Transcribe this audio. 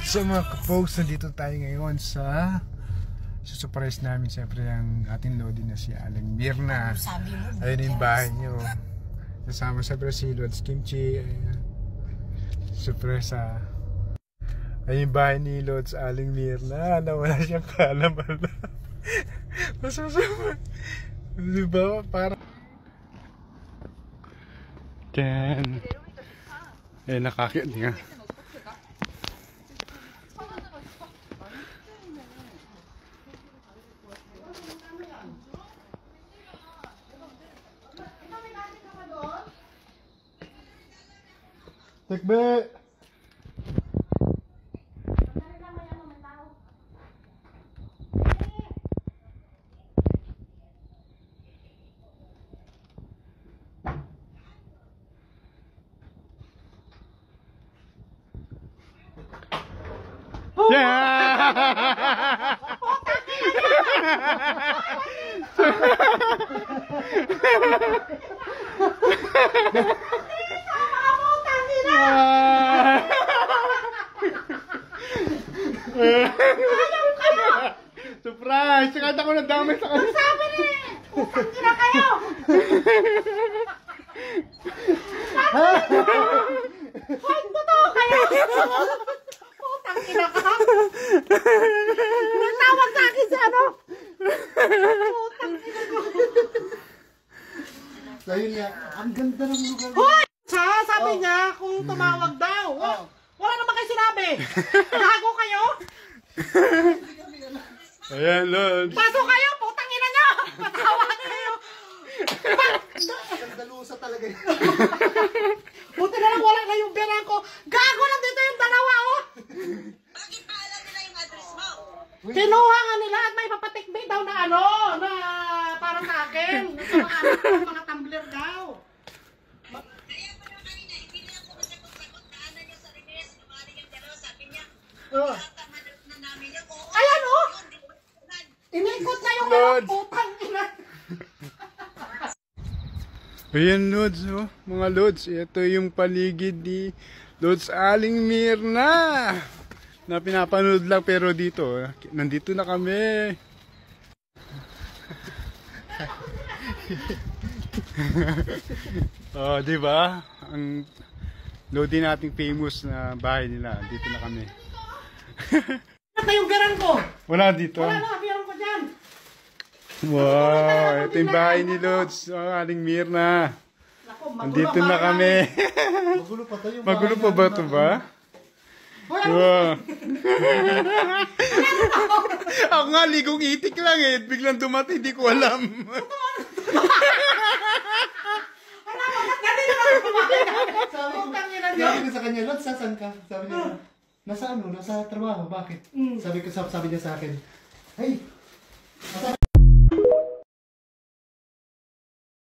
So mga kapogs, nandito tayo ngayon sa surprise namin siyempre ang ating lodi na si Aling Mirna. Ayun yung bahay nyo. Kasama sa Brazil, Lods Kimchi. Surpresa. Ayun yung bahay ni Lods Aling Mirna. Nawala siyang kalaman. Masasama. Diba? Para Ken. Nakakit nga. Tekbe. Surprise! Sakata ko na damay sa kanila. Sabi ni! Putang ina kayo! Hoy, totoo kayo! Putang ina ka! Nagtawag sa akin sa ano? Putang ina ko! So yun nga, ang ganda ng lugar. Hoy! Sabi niya kung tumawag daw. Wala naman kayo sinabi. Gago kayo? Ayan, Lord. Pasok kayo! Putang ina nyo! Patawag kayo! Sandalusa talaga yun. Buti na lang wala na yung biran ko. Gago lang dito yung dalawa, oh! Bakit pa alam nila yung address mo? Kinuha nga nila at may papatikbay daw na ano, na parang sa akin. Mga tumbler daw. Kaya pa lang kanina, hindi niya ako masagot-sagot na ano niya sa release. Lumari yung dalawa, sabi niya, Oh. tama na namin yun. Oo, Ayan, oh! yun, di ba? Inikot na yung Lord. putang ina. Ayan, Lods, oh. Mga Lods, ito yung paligid ni Lods Aling Mirna na pinapanood lang, pero dito, nandito na kami. Oh, di ba? Ang lodi nating famous na bahay nila, dito na kami. Ano yung biran ko? Wala dito. Wala na, biran ko dyan. Wow, ito yung bahay ni Lods, Aling Mirna. Naku, Nandito na kami. Magulo pa tayo. Magulo pa ba ito ba? Wow. Ako nga, ligong itik lang eh. Biglang dumating, hindi ko alam. Sabi ko sa kanya, Lord, saan ka? Sabi niya, nasa ano, nasa trabaho, bakit? Sabi niya sa akin, hey,